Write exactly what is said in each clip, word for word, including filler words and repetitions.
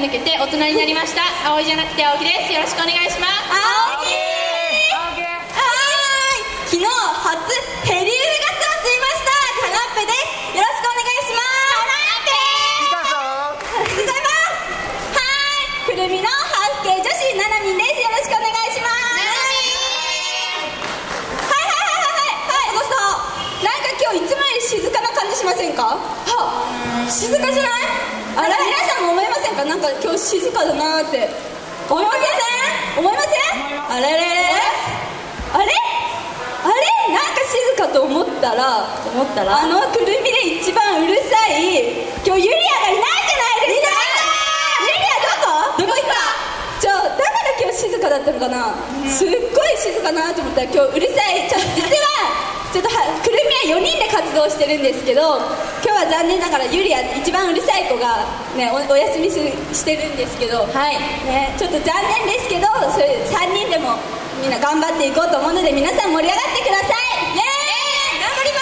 抜けて大人になりました葵じゃなくて青木です。よろしくお願いします。 青木はーい、昨日初ヘリウムガスを吸いましたカナッペです。よろしくお願いします。カナッペーありがとうございます。はーい、くるみのハーフ系女子ななみんです。よろしくお願いします。はいはいはいはいはい、おごさん、なんか今日いつもより静かな感じしませんか？はあ、静かじゃない？あれ、皆さんも思いませんか？なんか今日静かだなーって思いません？思いません？あれれれあれあれ、なんか静かと思ったら思ったらあのくるみで一番うるさい今日ユリアがいないじゃないですか。ユリアどこ？どこ行った？じゃあだから今日静かだったのかな、うん、すっごい静かなと思ったら今日うるさい。ちょ実はちょっとはくるみはよにんで活動してるんですけど、今日は残念ながらユリア一番うるさい子が、ね、お, お休みすしてるんですけど、はいね、ちょっと残念ですけど、それさんにんでもみんな頑張っていこうと思うので皆さん盛り上がってください。イエーイ、頑張ります。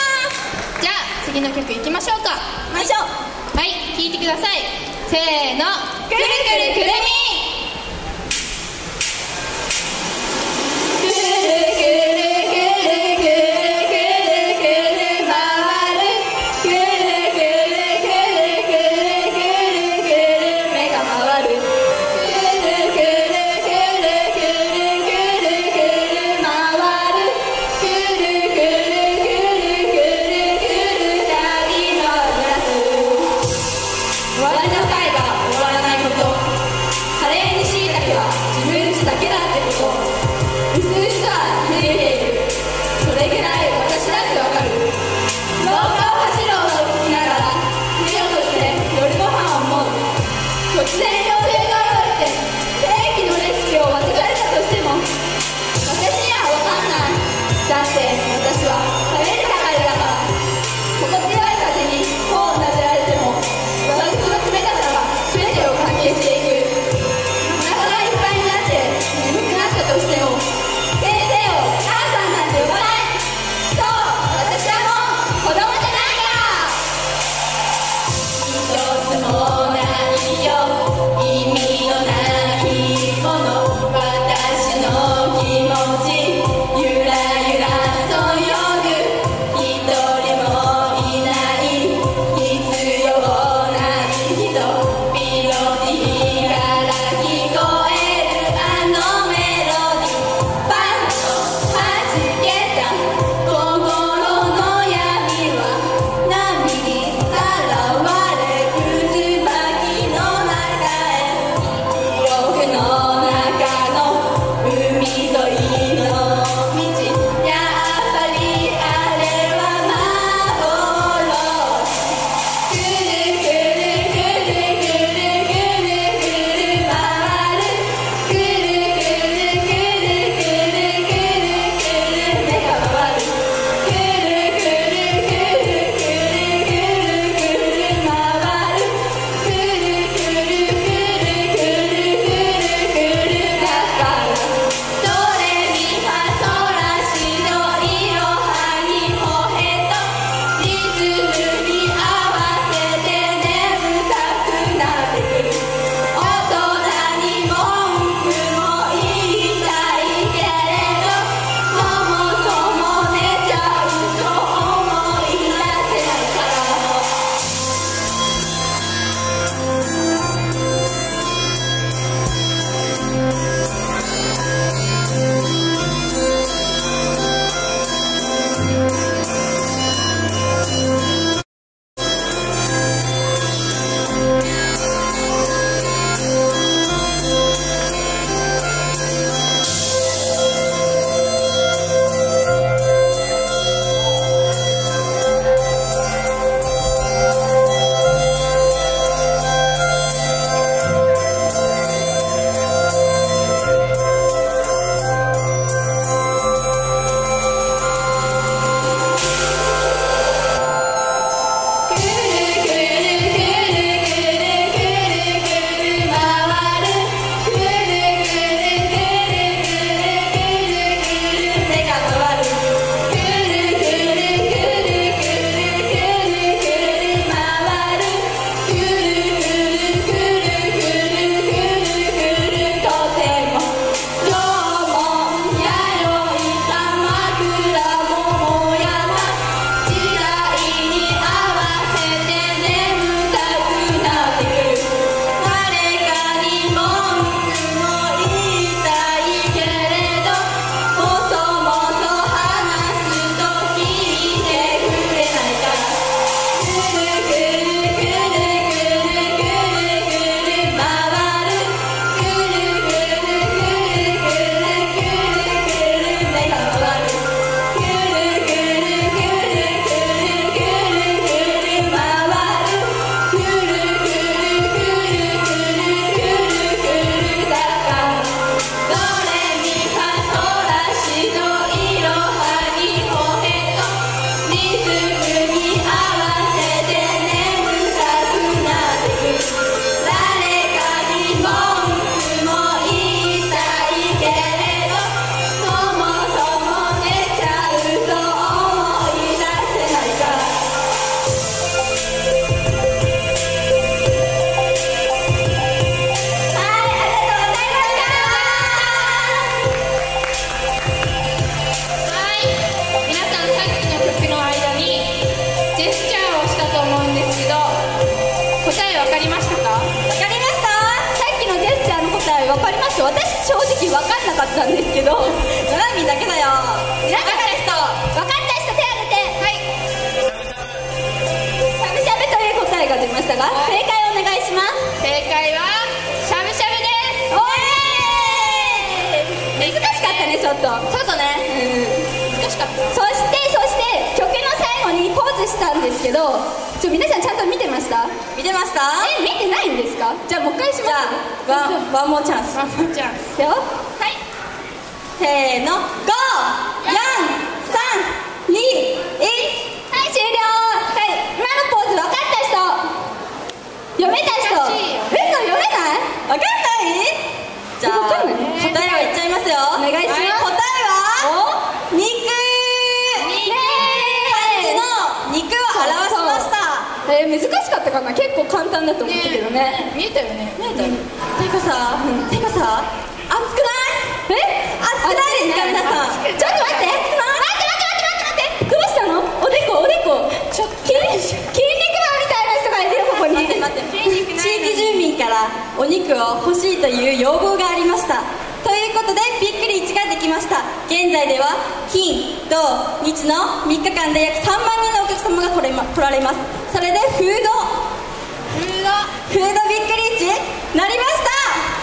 じゃあ次の曲いきましょうか。 いきましょう。 はい、聴いてください。せーの、くるくるくるみ。 海沿いのったんですけど、ドラミだけだよ。 皆さんから人分かった人手挙げて。 はい。 しゃぶしゃぶという答えが出ましたが、 はい、 正解お願いします。 正解はしゃぶしゃぶです。 おーい、難しかったね、ちょっとちょっとね、うん、難しかった。 そしてそして曲の最後にポーズしたんですけど、ちょ皆さんちゃんと見てました？ 見てました？ え、見てないんですか？じゃあもう一回します。 じゃあワンワンモーチャンス。 ワンモーチャンス。 よ。はい。 せーの、ゴー、よん、さん、に、いち。 はい、終了。はい、今のポーズ分かった人、読めた人。 難しいよえ、そう読めない？ わかんない？じゃあわかんない答えを言っちゃいますよ。 お願いします。 答えは肉。 ね漢字の肉を表しました。 えー、難しかったかな。結構簡単だと思ったけどね。 見えたよね。 見えたよ。てかさ、てかさ、熱くない？ え、 熱くないですか皆さん？ ちょっと待って、待って待って待って待って待って、どうしたの？おでこおでこ。ちょっと筋筋肉マンみたいな人がいるよここに。 待って待って。地域住民からお肉を欲しいという要望がありました。ということでびっくりいちができました。現在では金土日のみっかかんで約さんまんにんのお客様が来れ、ま、来られます。それでフードフードフードびっくりいちなりました。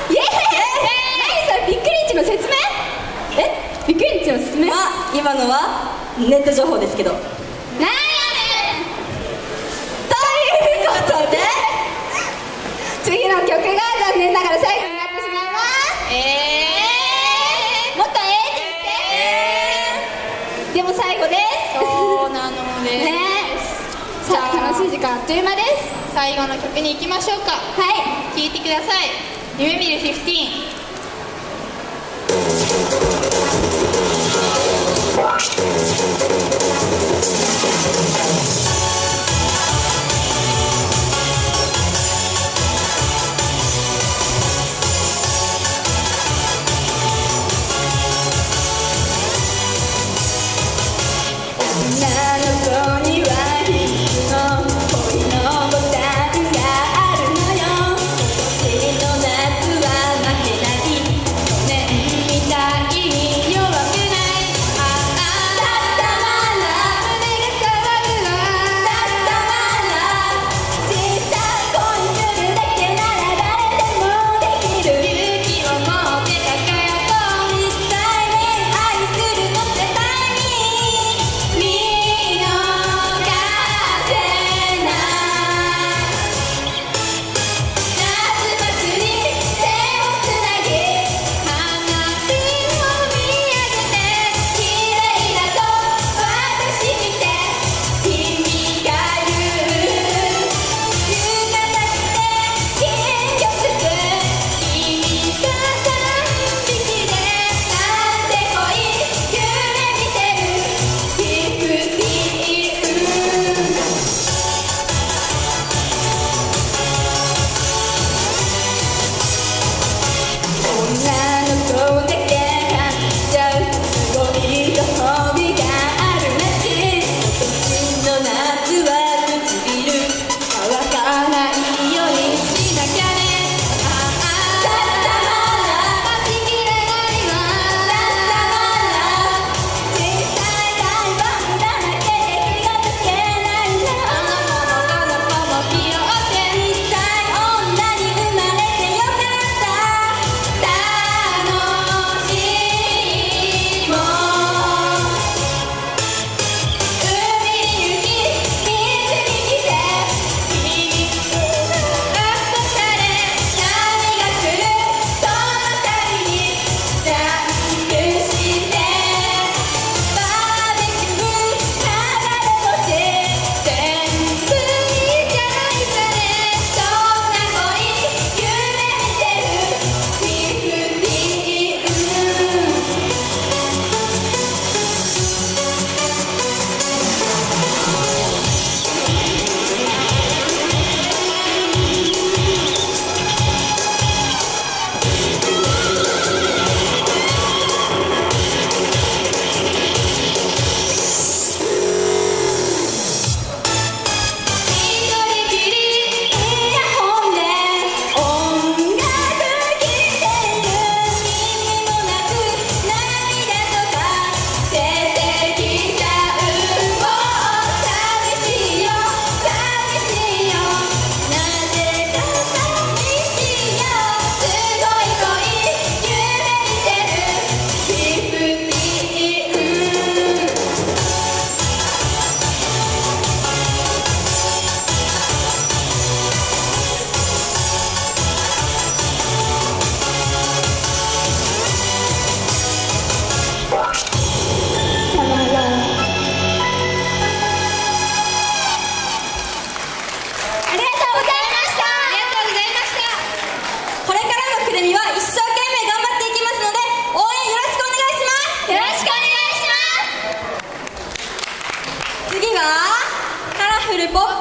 イエーイ。何それ、びっくり市の説明？え、びっくり市の説明？ まあ今のはネット情報ですけど。 なんやねん。ということで次の曲が残念ながら最後になってしまいます。 えー、もっとえーって言って。でも最後です。 ー、そうなのです、 ね、さあ楽しい時間あっという間です。 最後の曲に行きましょうか。 はい、 聴いてください。夢見るフィフティーン。 「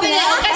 でお返